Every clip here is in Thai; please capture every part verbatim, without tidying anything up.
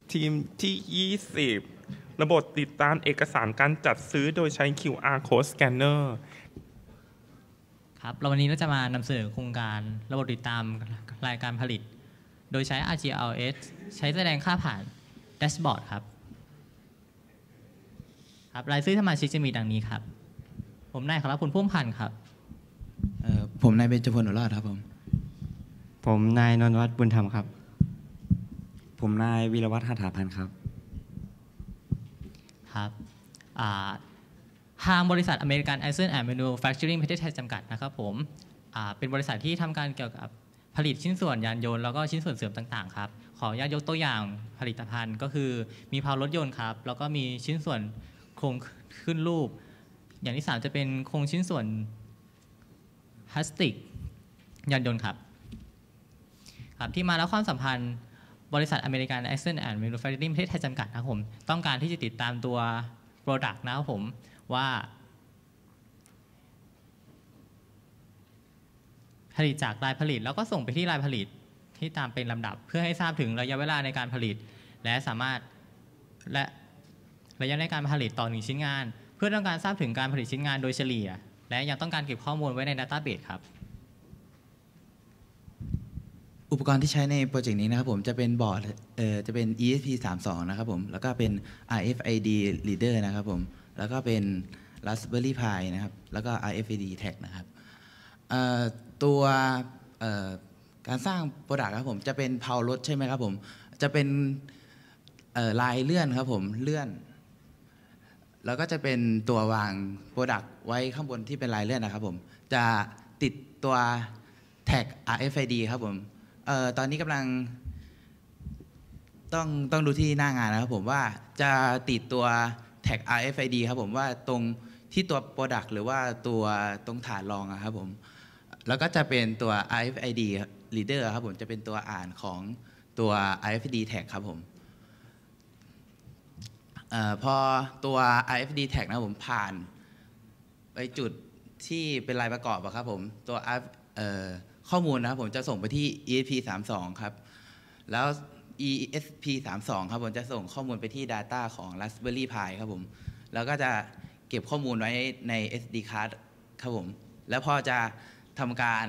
ทีมที่ยี่สิบระบบติดตามเอกสารการจัดซื้อโดยใช้ คิว อาร์ Code Scanner ครับเราวันนี้เราจะมานำเสนอโครงการระบบติดตามรายการผลิตโดยใช้ อาร์ จี แอล เอส ใช้แสดงค่าผ่านแดชบอร์ดครับครับรายชื่อสมาชิกจะมีดังนี้ครับผมนายขอรับคุณพุ่มพันธ์ครับผมนายเบญจพล หนูรอดครับผมผมนายนนทวัฒน์บุญธรรมครับผมนายวีรวัฒน์ หัตถาพันธ์ครับครับทางบริษัทอเมริกันไอเซนแอนด์แมนูแฟคเจอริ่งประเทศไทยจำกัดนะครับผมเป็นบริษัทที่ทำการเกี่ยวกับผลิตชิ้นส่วนยานยนต์แล้วก็ชิ้นส่วนเสริมต่างๆครับขออนุญาตยกตัวอย่างผลิตภัณฑ์ก็คือมีเพลารถยนต์ครับแล้วก็มีชิ้นส่วนโครงขึ้นรูปอย่างที่สามจะเป็นโครงชิ้นส่วนพลาสติกยานยนต์ครับครับที่มาแล้วความสัมพันธ์บริษัทอเมริกันไอเซนแอนด์แมนูแฟคเจอริ่งประเทศไทยจำกัดนะครับผมต้องการที่จะติดตามตัว Product นะครับผมว่าผลิตจากรายผลิตแล้วก็ส่งไปที่รายผลิตที่ตามเป็นลำดับเพื่อให้ทราบถึงระยะเวลาในการผลิตและสามารถและระยะในการผลิตต่อหนึ่งชิ้นงานเพื่อต้องการทราบถึงการผลิตชิ้นงานโดยเฉลี่ยและยังต้องการเก็บข้อมูลไว้ใน Database ครับอุปกรณ์ที่ใช้ในโปรเจกต์นี้นะครับผมจะเป็นบอร์ดเอ่อจะเป็น อี เอส พี สามสิบสอง นะครับผมแล้วก็เป็น อาร์ เอฟ ไอ ดี Reader นะครับผมแล้วก็เป็น Raspberry Pi นะครับแล้วก็ อาร์ เอฟ ไอ ดี Tag นะครับตัวการสร้างโปรดักต์ครับผมจะเป็นเพลารถใช่ไหมครับผมจะเป็นลายเลื่อนครับผมเลื่อนแล้วก็จะเป็นตัววางโปรดักต์ไว้ข้างบนที่เป็นลายเลื่อนนะครับผมจะติดตัวแท็ก อาร์ เอฟ ไอ ดี ครับผมเอ่อตอนนี้กำลังต้องต้องดูที่หน้างานนะครับผมว่าจะติดตัวแท็ก อาร์ เอฟ ไอ ดี ครับผมว่าตรงที่ตัว Product หรือว่าตัวตรงฐานรองครับผมแล้วก็จะเป็นตัว อาร์ เอฟ ไอ ดี Reader ครับผมจะเป็นตัวอ่านของตัว อาร์ เอฟ ไอ ดี Tag ครับผมเอ่อพอตัว อาร์ เอฟ ไอ ดี Tag นะครับผมผ่านไปจุดที่เป็นลายประกอบครับผมตัวเอ่อข้อมูลนะครับผมจะส่งไปที่ อี เอส พี สามสิบสอง ครับแล้ว อี เอส พี สามสิบสอง ครับผมจะส่งข้อมูลไปที่ Data ของ Raspberry Pi ครับผมแล้วก็จะเก็บข้อมูลไว้ใน เอส ดี Card ครับผมแล้วพอจะทำการ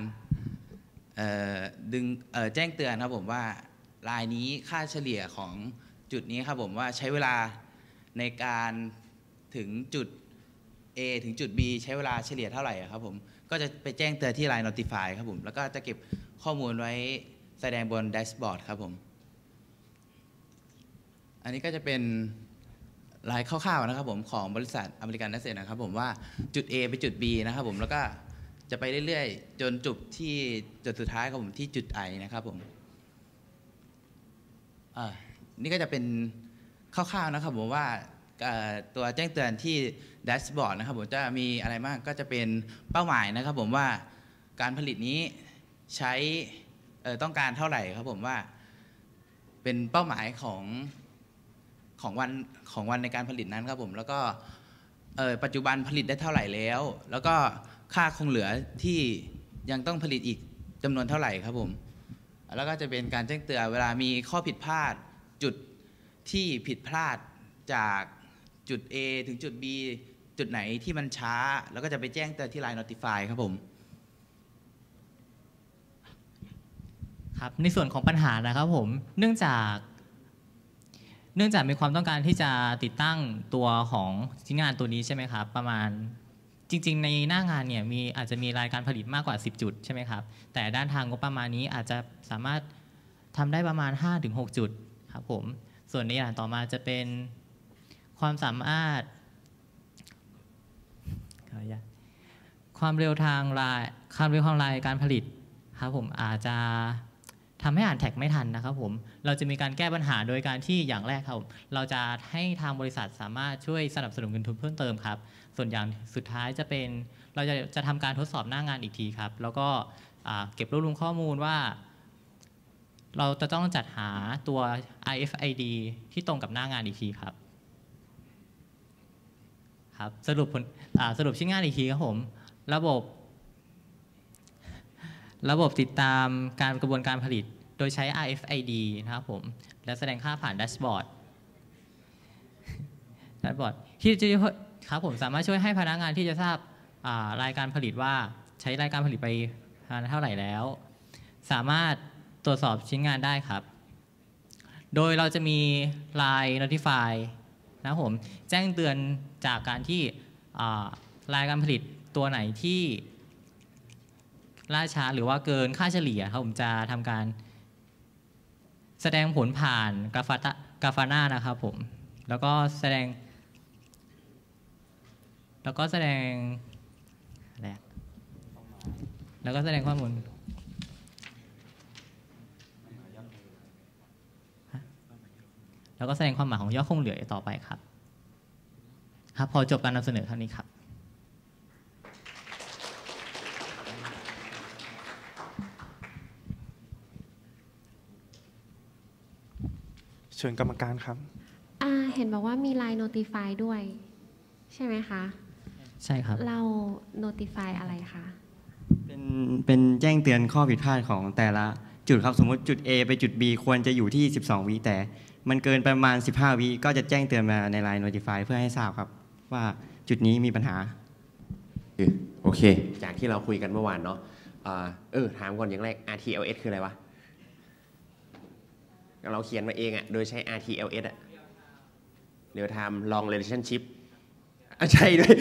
ดึงแจ้งเตือนครับผมว่าลายนี้ค่าเฉลี่ยของจุดนี้ครับผมว่าใช้เวลาในการถึงจุด A ถึงจุด B ใช้เวลาเฉลี่ยเท่าไหร่ครับผมก็จะไปแจ้งเตือนที่ Line Notify ครับผมแล้วก็จะเก็บข้อมูลไว้แสดงบนแดชบอร์ดครับผมอันนี้ก็จะเป็นลายคร่าวๆนะครับผมของบริษัทอเมริกันนัสเซนนะครับผมว่าจุด A ไปจุด B นะครับผมแล้วก็จะไปเรื่อยๆจนจุดที่จุดสุดท้ายครับผมที่จุด I นะครับผมอ่านี่ก็จะเป็นคร่าวๆนะครับผมว่าตัวแจ้งเตือนที่แดชบอร์ดนะครับผมจะมีอะไรบ้างก็จะเป็นเป้าหมายนะครับผมว่าการผลิตนี้ใช้ต้องการเท่าไหร่ครับผมว่าเป็นเป้าหมายของของวันของวันในการผลิตนั้นครับผมแล้วก็ปัจจุบันผลิตได้เท่าไหร่แล้วแล้วก็ค่าคงเหลือที่ยังต้องผลิตอีกจำนวนเท่าไหร่ครับผมแล้วก็จะเป็นการแจ้งเตือนเวลามีข้อผิดพลาดจุดที่ผิดพลาดจากจุด A ถึงจุด B จุดไหนที่มันช้าแล้วก็จะไปแจ้งเตือนที่ Line Notify ครับผมครับในส่วนของปัญหานะครับผมเนื่องจากเนื่องจากมีความต้องการที่จะติดตั้งตัวของชิ้นงานตัวนี้ใช่ไหมครับประมาณจริงๆในหน้างานเนี่ยมีอาจจะมีรายการผลิตมากกว่าสิบจุดใช่ไหมครับแต่ด้านทางงบประมาณนี้อาจจะสามารถทำได้ประมาณ ห้าถึงหก จุดครับผมส่วนในอย่างต่อมาจะเป็นความสามารถความเร็วทางลายความเร็วทางลายการผลิตครับผมอาจจะทำให้อ่านแท็กไม่ทันนะครับผมเราจะมีการแก้ปัญหาโดยการที่อย่างแรกครับเราจะให้ทางบริษัทสามารถช่วยสนับสนุนเงินทุนเพิ่มเติมครับส่วนอย่างสุดท้ายจะเป็นเราจะจะทำการทดสอบหน้างานอีกทีครับแล้วก็เก็บรวบรวมข้อมูลว่าเราจะต้องจัดหาตัว อาร์ เอฟ ไอ ดี ที่ตรงกับหน้างานอีกทีครับครับสรุปผลสรุปชิ้นงานอีกทีครับผมระบบระบบติดตามการกระบวนการผลิตโดยใช้ อาร์ เอฟ ไอ ดี นะครับผมและแสดงค่าผ่านแดชบอร์ดแดชบอร์ดที่จะครับผมสามารถช่วยให้พนักงานที่จะทราบรายการผลิตว่าใช้รายการผลิตไปเท่าไหร่แล้วสามารถตรวจสอบชิ้นงานได้ครับโดยเราจะมี ไลน์ Notify นะครับผมแจ้งเตือนจากการที่รายการผลิตตัวไหนที่ล่าช้าหรือว่าเกินค่าเฉลี่ยครับผมจะทำการแสดงผลผ่านกราฟกราฟาน่านะครับผมแล้วก็แสดงแล้วก็แสดงอะไรแล้วก็แสดงข้อมูลแล้วก็แสดงความหมายของยอดคงเหลือต่อไปครับครับพอจบการนำเสนอเท่านี้ครับเชิญกรรมการครับอ่าเห็นบอกว่ามี ไลน์ Notify ด้วยใช่ไหมคะใช่ครับเรา Notify อะไรคะเป็นเป็นแจ้งเตือนข้อผิดพลาดของแต่ละจุดครับสมมติจุด A ไปจุด B ควรจะอยู่ที่สิบสองวิแต่มันเกินประมาณสิบห้าวิก็จะแจ้งเตือนมาใน ไลน์ Notify เพื่อให้ทราบครับว่าจุดนี้มีปัญหาโอเคจากที่เราคุยกันเมื่อวานเนาะเออถามก่อนอย่างแรก อาร์ ที แอล เอส คืออะไรวะเราเขียนมาเองอ่ะโดยใช้ อาร์ ที แอล เอส อ่ะ Real Time Long Relationship อ่ะใช่ด้วย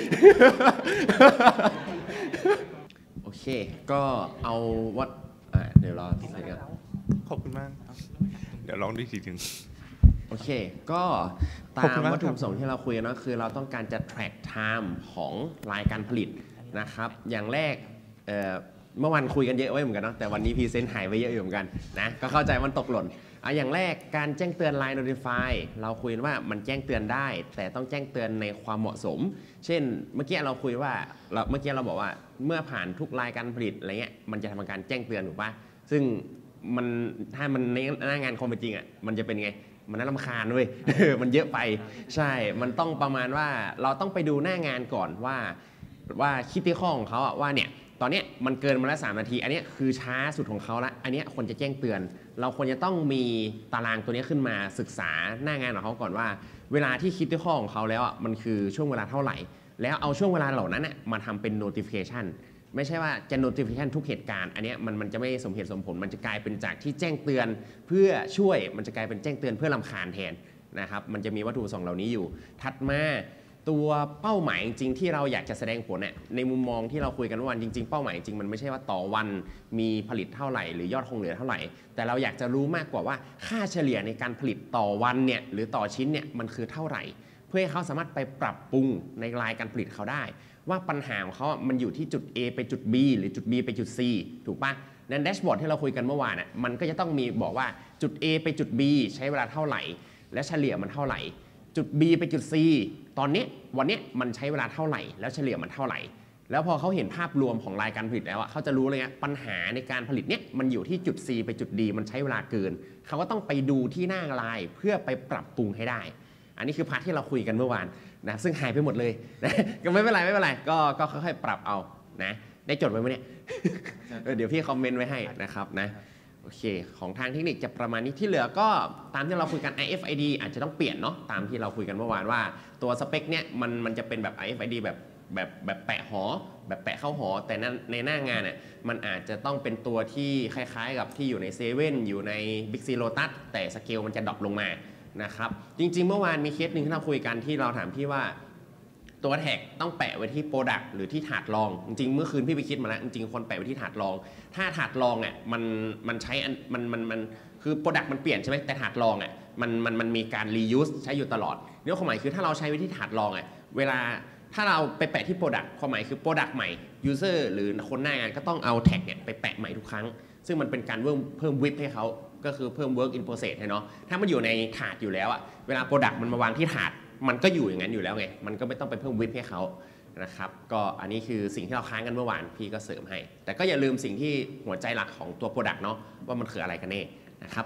โอเคก็เอาวัดเดี๋ยวรอติดเลยกันขอบคุณมากเดี๋ยวลองดูทีถึงโอเคก็ตามวัตถุประสงค์ที่เราคุยกันเนาะคือเราต้องการจะ track time ของรายการผลิตนะครับอย่างแรก เ, เมื่อวันคุยกันเยอะไว้เหมือนกันเนาะแต่วันนี้พรีเซนต์หายไปเยอะอยู่เหมือนกันนะก็เข้าใจมันตกหล่นอ่ะอย่างแรกการแจ้งเตือน ไลน์ Notify เราคุยว่ามันแจ้งเตือนได้แต่ต้องแจ้งเตือนในความเหมาะสมเช่นเมื่อกี้เราคุยว่าเราเมื่อกี้เราบอกว่าเมื่อผ่านทุกรายการผลิตอะไรเงี้ยมันจะทำการแจ้งเตือนถูกปะซึ่งมันถ้ามันในหน้างานความเป็นจริงอ่ะมันจะเป็นไงมันน่ารำคาญเว้ย มันเยอะไปใช่มันต้องประมาณว่าเราต้องไปดูหน้างานก่อนว่าว่าคิดที่ข้อของเขาอ่ะว่าเนี่ยตอนนี้มันเกินมาแล้วสามนาทีอันนี้คือช้าสุดของเขาละอันนี้ควรจะแจ้งเตือนเราควรจะต้องมีตารางตัวนี้ขึ้นมาศึกษาหน้างานของเขาก่อนว่าเวลาที่คิดที่ข้อของเขาแล้วอ่ะมันคือช่วงเวลาเท่าไหร่แล้วเอาช่วงเวลาเหล่านั้นมาทำเป็น notification ไม่ใช่ว่าจะ notification ทุกเหตุการณ์อันนี้มันมันจะไม่สมเหตุสมผลมันจะกลายเป็นจากที่แจ้งเตือนเพื่อช่วยมันจะกลายเป็นแจ้งเตือนเพื่อรำคาญแทนนะครับมันจะมีวัตถุประสงค์เหล่านี้อยู่ถัดมาตัวเป้าหมายจริงๆที่เราอยากจะแสดงผลเนี่ยในมุมมองที่เราคุยกันวันจริงๆเป้าหมายจริงมันไม่ใช่ว่าต่อวันมีผลิตเท่าไหร่หรือยอดคงเหลือเท่าไหร่แต่เราอยากจะรู้มากกว่าว่าค่าเฉลี่ยในการผลิตต่อวันเนี่ยหรือต่อชิ้นเนี่ยมันคือเท่าไหร่เพื่อให้เขาสามารถไปปรับปรุงในรายการผลิตเขาได้ว่าปัญหาของเขามันอยู่ที่จุด A ไปจุด B หรือจุด B ไปจุด C ถูกปะในแดชบอร์ดที่เราคุยกันเมื่อวานน่ะมันก็จะต้องมีบอกว่าจุด A ไปจุด B ใช้เวลาเท่าไหร่และเฉลี่ยมันเท่าไหร่จุด B ไปจุด C ตอนนี้วันนี้มันใช้เวลาเท่าไหร่แล้วเฉลี่ยมันเท่าไหร่แล้วพอเขาเห็นภาพรวมของรายการผลิตแล้วเขาจะรู้เลยว่าปัญหาในการผลิตเนี้ยมันอยู่ที่จุด C ไปจุด D มันใช้เวลาเกินเขาก็ต้องไปดูที่หน้าลายเพื่อไปปรับปรุงให้ได้อันนี้คือพาร์ทที่เราคุยกันเมื่อวานนะซึ่งหายไปหมดเลยนะก็ไม่เป็นไรไม่เป็นไรก็ก็ค่อยๆปรับเอานะได้จดไว้ไหมเนี่ย เดี๋ยวพี่คอมเมนต์ไว้ให้นะครับนะโอเคของทางเทคนิคจะประมาณนี้ที่เหลือก็ตามที่เราคุยกัน อาร์ เอฟ ไอ ดี อาจจะต้องเปลี่ยนเนาะตามที่เราคุยกันเมื่อวานว่าตัวสเปคเนี่ยมันมันจะเป็นแบบ อาร์ เอฟ ไอ ดี แบบแบบแบบแปะหอแบบแปะเข้าหอแต่ในหน้างานเนี่ยมันอาจจะต้องเป็นตัวที่คล้ายๆกับที่อยู่ในเซเว่นอยู่ใน Big C Lotus แต่สเกลมันจะดรอปลงมานะครับจริงๆเมื่อวานมีเคสหนึ่งที่เราคุยกันที่เราถามพี่ว่าตัวแท็กต้องแปะไว้ที่โปรดักต์หรือที่ถาดรองจริงๆเมื่อคืนพี่ไปคิดมาแล้วจริงๆคนแปะไว้ที่ถาดรองถ้าถาดรองเนี่ยมันมันใช้มันมันมันคือโปรดักต์มันเปลี่ยนใช่ไหมแต่ถาดรองอ่ะมันมันมันมีการ reuse ใช้อยู่ตลอดเรื่องความหมายคือถ้าเราใช้ไว้ที่ถาดรองอ่ะเวลาถ้าเราไปแปะที่โปรดักต์ความหมายคือโปรดักต์ใหม่ user หรือคนหน้างานก็ต้องเอาแท็กเนี่ยไปแปะใหม่ทุกครั้งซึ่งมันเป็นการเพิ่มเพิ่มวิปให้เขาก็คือเพิ่ม work in process ให้เนาะถ้ามันอยู่ในถาดอยู่แล้วอะเวลาโปรดักต์มันมาวางที่ถาดมันก็อยู่อย่างนั้นอยู่แล้วไงมันก็ไม่ต้องไปเพิ่มวิปให้เขานะครับก็อันนี้คือสิ่งที่เราค้างกันเมื่อวานพี่ก็เสริมให้แต่ก็อย่าลืมสิ่งที่หัวใจหลักของตัวโปรดักต์เนาะว่ามันคืออะไรกันแน่นะครับ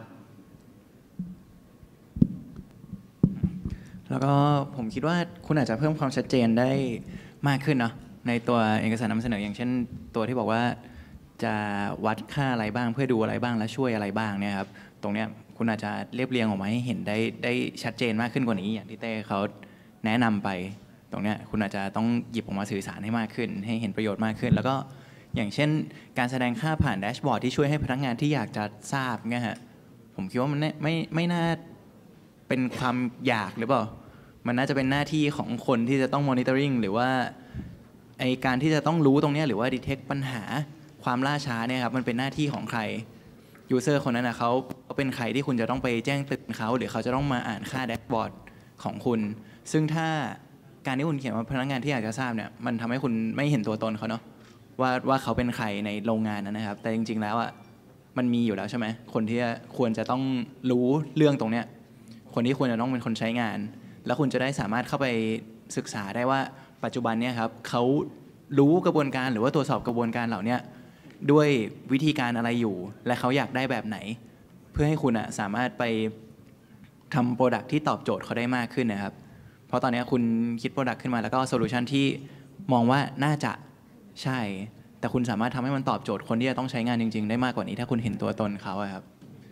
แล้วก็ผมคิดว่าคุณอาจจะเพิ่มความชัดเจนได้มากขึ้นเนาะในตัวเอกสารนำเสนออย่างเช่นตัวที่บอกว่าจะวัดค่าอะไรบ้างเพื่อดูอะไรบ้างและช่วยอะไรบ้างเนี่ยครับตรงเนี้ยคุณอาจจะเรียบเรียงออกมาให้เห็นได้ได้ชัดเจนมากขึ้นกว่านี้อย่างที่เต้เขาแนะนำไปตรงเนี้ยคุณอาจจะต้องหยิบออกมาสื่อสารให้มากขึ้นให้เห็นประโยชน์มากขึ้นแล้วก็อย่างเช่นการแสดงค่าผ่านแดชบอร์ดที่ช่วยให้พนักงานที่อยากจะทราบเนี่ยฮะผมคิดว่ามันไม่ไม่ไม่น่าเป็นความอยากหรือเปล่ามันน่าจะเป็นหน้าที่ของคนที่จะต้องมอนิเตอร์ริงหรือว่าไอการที่จะต้องรู้ตรงนี้หรือว่าดีเทคปัญหาความล่าช้าเนี่ยครับมันเป็นหน้าที่ของใครยูเซอร์คนนั้นนะเขาเป็นใครที่คุณจะต้องไปแจ้งเตือนเขาหรือเขาจะต้องมาอ่านค่าแดชบอร์ดของคุณซึ่งถ้าการที่คุณเขียนว่าพนักงานที่อยากจะทราบเนี่ยมันทำให้คุณไม่เห็นตัวตนเขาเนาะว่าว่าเขาเป็นใครในโรงงานนั้นนะครับแต่จริงๆแล้วอ่ะมันมีอยู่แล้วใช่ไหมคนที่ควรจะต้องรู้เรื่องตรงเนี้ยคนที่ควรจะต้องเป็นคนใช้งานแล้วคุณจะได้สามารถเข้าไปศึกษาได้ว่าปัจจุบันเนี่ยครับเขารู้กระบวนการหรือว่าตรวจสอบกระบวนการเหล่านี้ด้วยวิธีการอะไรอยู่และเขาอยากได้แบบไหนเพื่อให้คุณอ่ะสามารถไปทำโปรดักที่ตอบโจทย์เขาได้มากขึ้นนะครับเพราะตอนนี้คุณคิดโปรดักขึ้นมาแล้วก็โซลูชันที่มองว่าน่าจะใช่แต่คุณสามารถทำให้มันตอบโจทย์คนที่จะต้องใช้งานจริงๆได้มากกว่านี้ถ้าคุณเห็นตัวตนเขาครับ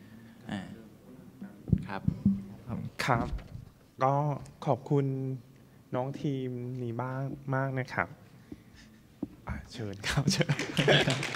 ครับครับก็ขอบคุณน้องทีมนี้บ้างมากนะครับเชิญครับเชิญ